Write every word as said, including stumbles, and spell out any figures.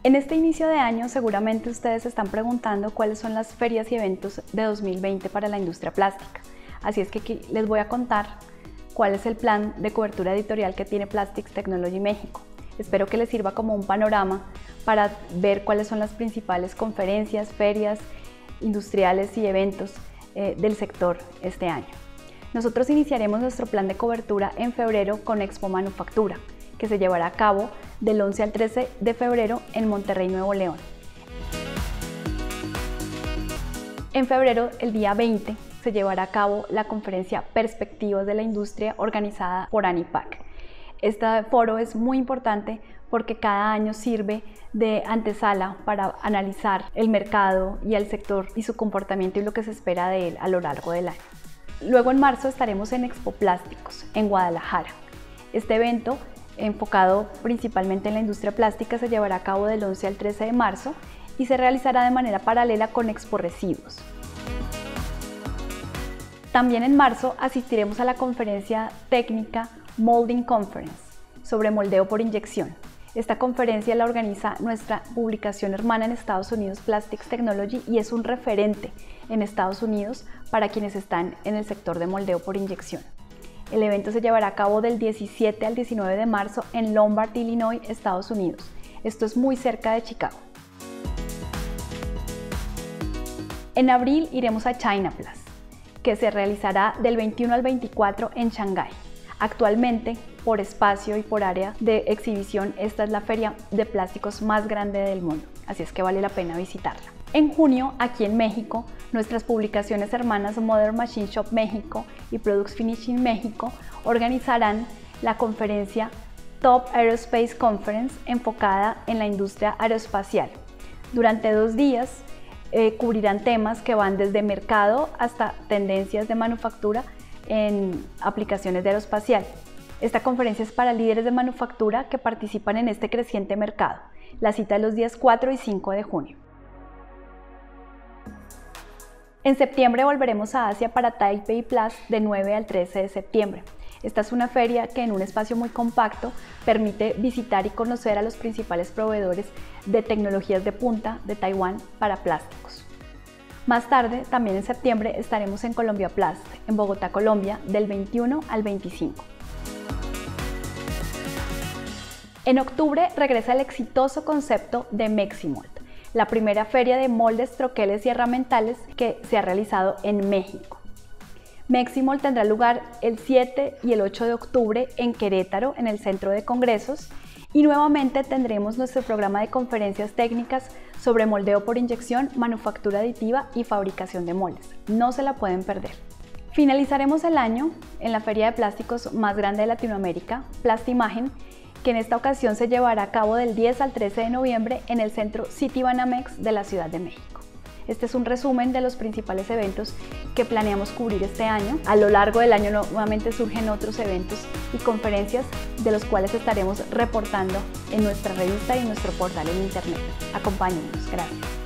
En este inicio de año seguramente ustedes se están preguntando cuáles son las ferias y eventos de dos mil veinte para la industria plástica. Así es que aquí les voy a contar cuál es el plan de cobertura editorial que tiene Plastics Technology México. Espero que les sirva como un panorama para ver cuáles son las principales conferencias, ferias industriales y eventos eh, del sector este año. Nosotros iniciaremos nuestro plan de cobertura en febrero con Expo Manufactura, que se llevará a cabo del once al trece de febrero en Monterrey, Nuevo León. En febrero, el día veinte, se llevará a cabo la conferencia Perspectivas de la Industria organizada por ANIPAC. Este foro es muy importante porque cada año sirve de antesala para analizar el mercado y el sector y su comportamiento y lo que se espera de él a lo largo del año. Luego en marzo estaremos en Expo Plásticos en Guadalajara. Este evento, enfocado principalmente en la industria plástica, se llevará a cabo del once al trece de marzo y se realizará de manera paralela con Expo Residuos. También en marzo asistiremos a la conferencia técnica Molding Conference sobre moldeo por inyección. Esta conferencia la organiza nuestra publicación hermana en Estados Unidos, Plastics Technology, y es un referente en Estados Unidos para quienes están en el sector de moldeo por inyección. El evento se llevará a cabo del diecisiete al diecinueve de marzo en Lombard, Illinois, Estados Unidos. Esto es muy cerca de Chicago. En abril iremos a Chinaplas, que se realizará del veintiuno al veinticuatro en Shanghái. Actualmente, por espacio y por área de exhibición, esta es la feria de plásticos más grande del mundo, así es que vale la pena visitarla. En junio, aquí en México, nuestras publicaciones hermanas Modern Machine Shop México y Products Finishing México organizarán la conferencia Top Aerospace Conference enfocada en la industria aeroespacial. Durante dos días eh, cubrirán temas que van desde mercado hasta tendencias de manufactura en aplicaciones de aeroespacial. Esta conferencia es para líderes de manufactura que participan en este creciente mercado. La cita es los días cuatro y cinco de junio. En septiembre volveremos a Asia para Taipei Plus de nueve al trece de septiembre. Esta es una feria que en un espacio muy compacto permite visitar y conocer a los principales proveedores de tecnologías de punta de Taiwán para plásticos. Más tarde, también en septiembre, estaremos en Colombia Plast, en Bogotá, Colombia, del veintiuno al veinticinco. En octubre regresa el exitoso concepto de Meximold, la primera feria de moldes, troqueles y herramientales que se ha realizado en México. Meximold tendrá lugar el siete y el ocho de octubre en Querétaro, en el Centro de Congresos, y nuevamente tendremos nuestro programa de conferencias técnicas sobre moldeo por inyección, manufactura aditiva y fabricación de moldes. No se la pueden perder. Finalizaremos el año en la feria de plásticos más grande de Latinoamérica, Plastimagen, que en esta ocasión se llevará a cabo del diez al trece de noviembre en el centro Citibanamex de la Ciudad de México. Este es un resumen de los principales eventos que planeamos cubrir este año. A lo largo del año nuevamente surgen otros eventos y conferencias de los cuales estaremos reportando en nuestra revista y en nuestro portal en internet. Acompáñennos. Gracias.